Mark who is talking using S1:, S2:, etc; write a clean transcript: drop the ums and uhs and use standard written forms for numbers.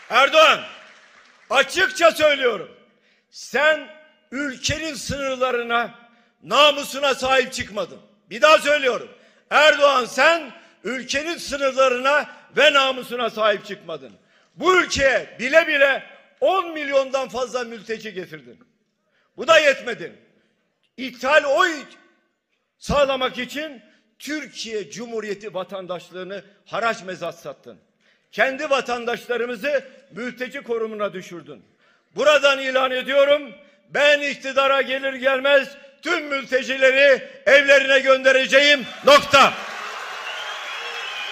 S1: Erdoğan, açıkça söylüyorum. Sen ülkenin sınırlarına, namusuna sahip çıkmadın. Bir daha söylüyorum. Erdoğan, sen ülkenin sınırlarına ve namusuna sahip çıkmadın. Bu ülkeye bile bile 10 milyondan fazla mülteci getirdin. Bu da yetmedi. İthal oy sağlamak için Türkiye Cumhuriyeti vatandaşlığını haraç mezat sattın. Kendi vatandaşlarımızı mülteci konumuna düşürdün. Buradan ilan ediyorum, ben iktidara gelir gelmez tüm mültecileri evlerine göndereceğim. Nokta.